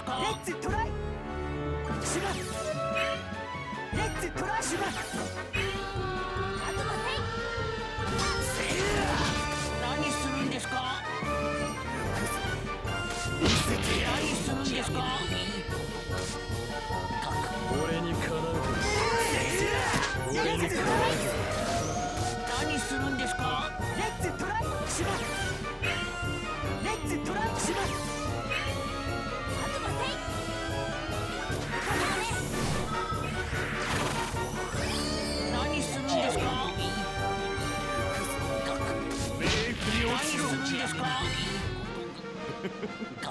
か。レッツトライ。しま。レッツトライしま。あとは何するんですか。何するんですか。 俺にかなう。俺にかなう。 何するんですか。レッツトライします。レッツトライします。あとは何するんですか。何するんですか。